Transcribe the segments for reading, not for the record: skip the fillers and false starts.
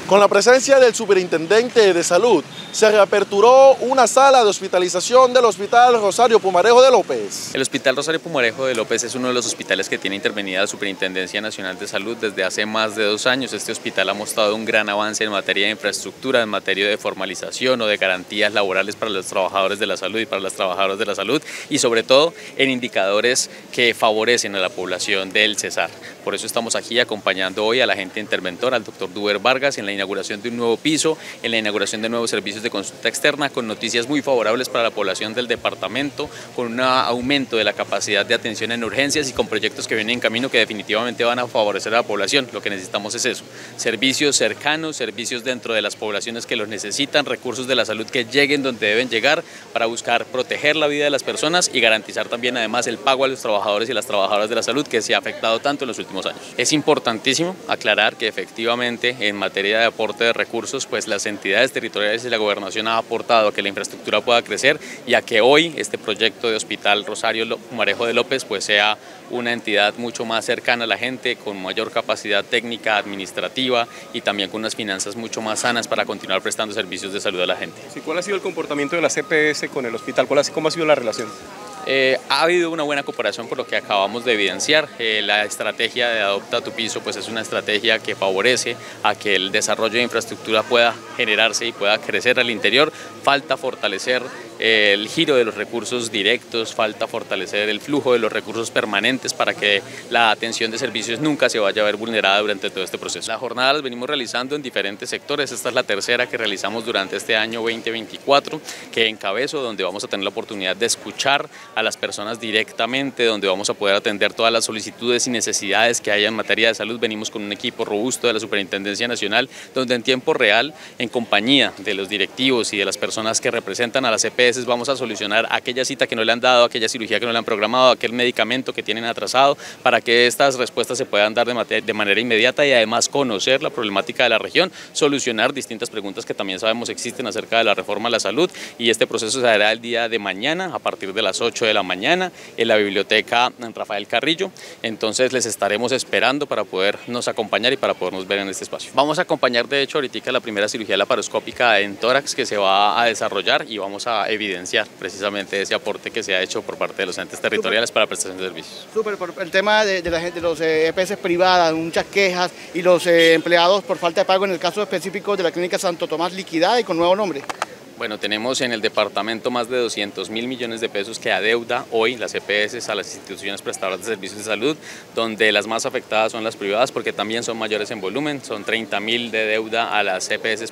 Con la presencia del superintendente de salud, se reaperturó una sala de hospitalización del Hospital Rosario Pumarejo de López. El Hospital Rosario Pumarejo de López es uno de los hospitales que tiene intervenida la Superintendencia Nacional de Salud desde hace más de 2 años. Este hospital ha mostrado un gran avance en materia de infraestructura, en materia de formalización o de garantías laborales para los trabajadores de la salud y para las trabajadoras de la salud, y sobre todo en indicadores que favorecen a la población del Cesar. Por eso estamos aquí acompañando hoy a la agente interventora, al doctor Duber Vargas, en la inauguración de un nuevo piso, en la inauguración de nuevos servicios de consulta externa, con noticias muy favorables para la población del departamento, con un aumento de la capacidad de atención en urgencias y con proyectos que vienen en camino que definitivamente van a favorecer a la población. Lo que necesitamos es eso, servicios cercanos, servicios dentro de las poblaciones que los necesitan, recursos de la salud que lleguen donde deben llegar para buscar proteger la vida de las personas y garantizar también además el pago a los trabajadores y las trabajadoras de la salud que se ha afectado tanto en los últimos años. Es importantísimo aclarar que efectivamente en materia de aporte de recursos, pues las entidades territoriales y la gobernación ha aportado a que la infraestructura pueda crecer y a que hoy este proyecto de Hospital Rosario Pumarejo de López pues sea una entidad mucho más cercana a la gente, con mayor capacidad técnica, administrativa y también con unas finanzas mucho más sanas para continuar prestando servicios de salud a la gente. Sí, ¿cuál ha sido el comportamiento de la CPS con el hospital? ¿Cómo ha sido la relación? Ha habido una buena cooperación por lo que acabamos de evidenciar. La estrategia de Adopta tu Piso pues es una estrategia que favorece a que el desarrollo de infraestructura pueda generarse y pueda crecer al interior. Falta fortalecer el giro de los recursos directos, falta fortalecer el flujo de los recursos permanentes para que la atención de servicios nunca se vaya a ver vulnerada durante todo este proceso. La jornada las venimos realizando en diferentes sectores. Esta es la tercera que realizamos durante este año 2024, que encabezo, donde vamos a tener la oportunidad de escuchar a las personas directamente, donde vamos a poder atender todas las solicitudes y necesidades que haya en materia de salud. Venimos con un equipo robusto de la Superintendencia Nacional, donde en tiempo real, en compañía de los directivos y de las personas que representan a las EPS, vamos a solucionar aquella cita que no le han dado, aquella cirugía que no le han programado, aquel medicamento que tienen atrasado, para que estas respuestas se puedan dar de manera inmediata y además conocer la problemática de la región, solucionar distintas preguntas que también sabemos existen acerca de la reforma a la salud, y este proceso se dará el día de mañana a partir de las 8 de la mañana en la biblioteca Rafael Carrillo. Entonces les estaremos esperando para podernos acompañar y para podernos ver en este espacio. Vamos a acompañar de hecho ahorita la primera cirugía laparoscópica en tórax que se va a desarrollar y vamos a evidenciar precisamente ese aporte que se ha hecho por parte de los entes territoriales para prestación de servicios. Súper, por el tema de la gente, de los EPS privadas, muchas quejas y los empleados por falta de pago en el caso específico de la Clínica Santo Tomás liquidada y con nuevo nombre. Bueno, tenemos en el departamento más de 200.000 millones de pesos que adeuda hoy las EPS a las instituciones prestadoras de servicios de salud, donde las más afectadas son las privadas porque también son mayores en volumen, son 30.000 de deuda a las EPS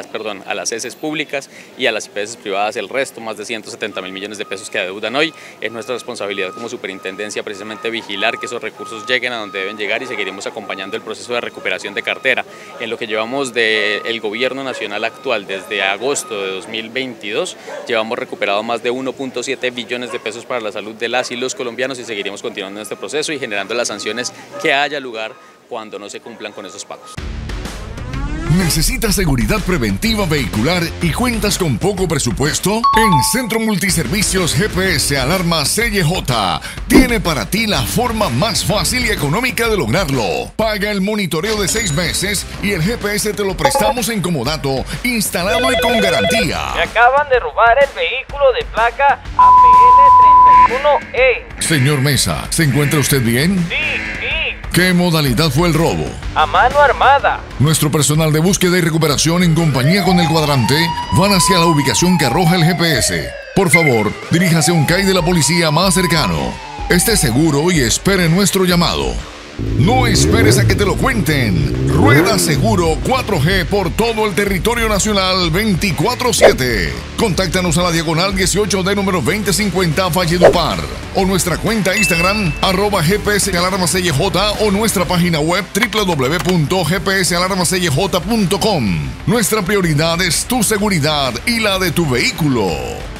a las ESES públicas y a las EPS privadas el resto, más de 170.000 millones de pesos que adeudan hoy. Es nuestra responsabilidad como superintendencia precisamente vigilar que esos recursos lleguen a donde deben llegar y seguiremos acompañando el proceso de recuperación de cartera. En lo que llevamos del gobierno nacional actual desde agosto de 2022, llevamos recuperado más de 1.7 billones de pesos para la salud de las y los colombianos y seguiremos continuando en este proceso y generando las sanciones que haya lugar cuando no se cumplan con esos pagos. ¿Necesitas seguridad preventiva vehicular y cuentas con poco presupuesto? En Centro Multiservicios GPS Alarma CJ tiene para ti la forma más fácil y económica de lograrlo. Paga el monitoreo de 6 meses y el GPS te lo prestamos en comodato, instalado y con garantía. Me acaban de robar el vehículo de placa APL 31E. Señor Mesa, ¿se encuentra usted bien? Sí. ¿Qué modalidad fue el robo? A mano armada. Nuestro personal de búsqueda y recuperación en compañía con el cuadrante van hacia la ubicación que arroja el GPS. Por favor, diríjase a un CAI de la policía más cercano. Esté seguro y espere nuestro llamado. No esperes a que te lo cuenten. Rueda Seguro 4G por todo el territorio nacional 24/7. Contáctanos a la diagonal 18D número 2050 Valledupar o nuestra cuenta Instagram @GPSAlarmaCJ o nuestra página web www.gpsalarmacj.com. Nuestra prioridad es tu seguridad y la de tu vehículo.